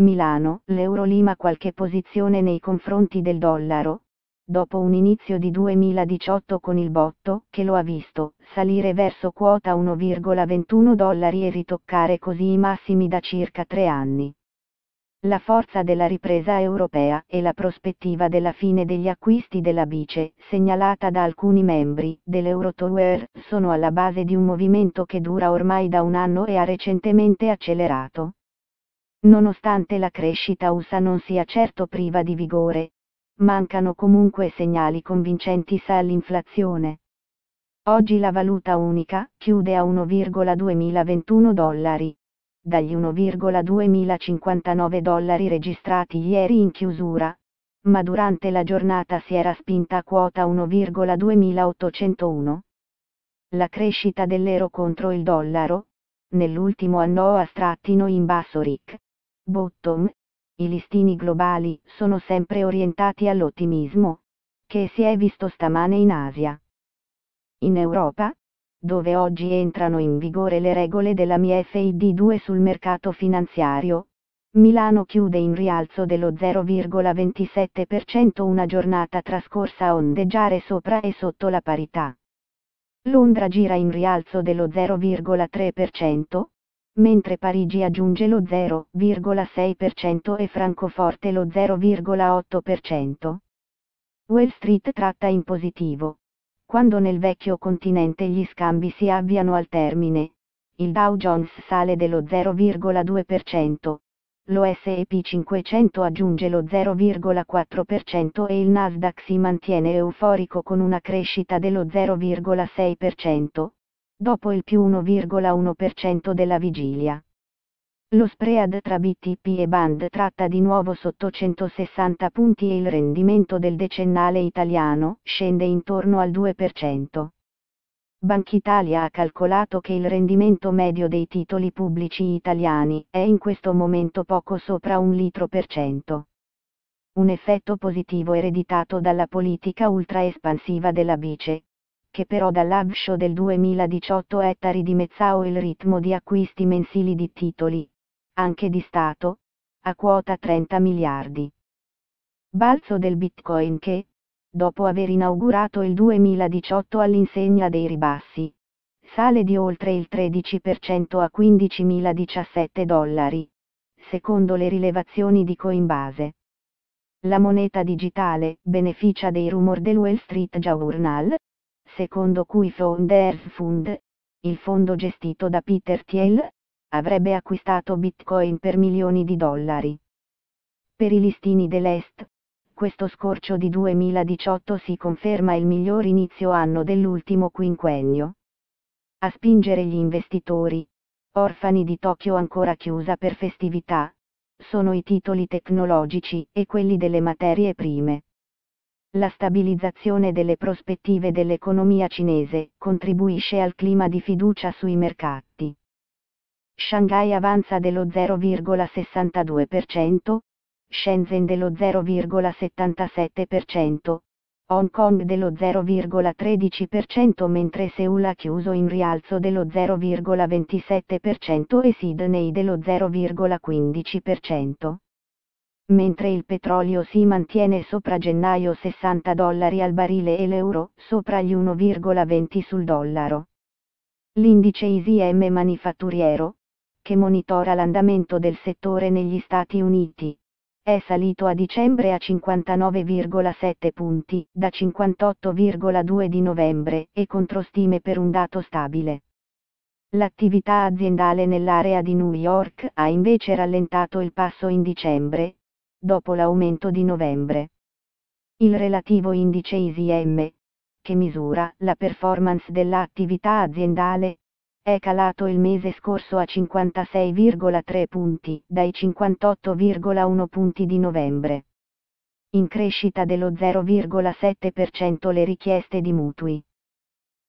Milano, l'euro lima qualche posizione nei confronti del dollaro, dopo un inizio di 2018 con il botto, che lo ha visto salire verso quota 1,21 dollari e ritoccare così i massimi da circa 3 anni. La forza della ripresa europea e la prospettiva della fine degli acquisti della BCE, segnalata da alcuni membri dell'Eurotower, sono alla base di un movimento che dura ormai da un anno e ha recentemente accelerato. Nonostante la crescita USA non sia certo priva di vigore, mancano comunque segnali convincenti all'inflazione. Oggi la valuta unica chiude a 1,2021 dollari, dagli 1,2059 dollari registrati ieri in chiusura, ma durante la giornata si era spinta a quota 1,2801. La crescita dell'euro contro il dollaro, nell'ultimo anno ha strattino in basso RIC. Bottom, i listini globali sono sempre orientati all'ottimismo, che si è visto stamane in Asia. In Europa, dove oggi entrano in vigore le regole della MiFID2 sul mercato finanziario, Milano chiude in rialzo dello 0,27%, una giornata trascorsa a ondeggiare sopra e sotto la parità. Londra gira in rialzo dello 0,3%, mentre Parigi aggiunge lo 0,6% e Francoforte lo 0,8%. Wall Street tratta in positivo. Quando nel vecchio continente gli scambi si avviano al termine, il Dow Jones sale dello 0,2%, lo S&P 500 aggiunge lo 0,4% e il Nasdaq si mantiene euforico con una crescita dello 0,6%, dopo il più 1,1% della vigilia. Lo spread tra BTP e Bund tratta di nuovo sotto 160 punti e il rendimento del decennale italiano scende intorno al 2%. Bankitalia ha calcolato che il rendimento medio dei titoli pubblici italiani è in questo momento poco sopra 1 litro per cento. Un effetto positivo ereditato dalla politica ultra espansiva della BCE, che però dall'avvio del 2018 ha ridimezzato il ritmo di acquisti mensili di titoli, anche di Stato, a quota 30 miliardi. Balzo del Bitcoin che, dopo aver inaugurato il 2018 all'insegna dei ribassi, sale di oltre il 13% a 15.017 dollari, secondo le rilevazioni di Coinbase. La moneta digitale beneficia dei rumor del Wall Street Journal, secondo cui Founders Fund, il fondo gestito da Peter Thiel, avrebbe acquistato Bitcoin per milioni di dollari. Per i listini dell'Est, questo scorcio di 2018 si conferma il miglior inizio anno dell'ultimo quinquennio. A spingere gli investitori, orfani di Tokyo ancora chiusa per festività, sono i titoli tecnologici e quelli delle materie prime. La stabilizzazione delle prospettive dell'economia cinese contribuisce al clima di fiducia sui mercati. Shanghai avanza dello 0,62%, Shenzhen dello 0,77%, Hong Kong dello 0,13% mentre Seul ha chiuso in rialzo dello 0,27% e Sydney dello 0,15%. Mentre il petrolio si mantiene sopra gennaio 60 dollari al barile e l'euro sopra gli 1,20 sul dollaro. L'indice ISM manifatturiero, che monitora l'andamento del settore negli Stati Uniti, è salito a dicembre a 59,7 punti, da 58,2 di novembre, e controstime per un dato stabile. L'attività aziendale nell'area di New York ha invece rallentato il passo in dicembre, dopo l'aumento di novembre. Il relativo indice ISM, che misura la performance dell'attività aziendale, è calato il mese scorso a 56,3 punti, dai 58,1 punti di novembre. In crescita dello 0,7% le richieste di mutui.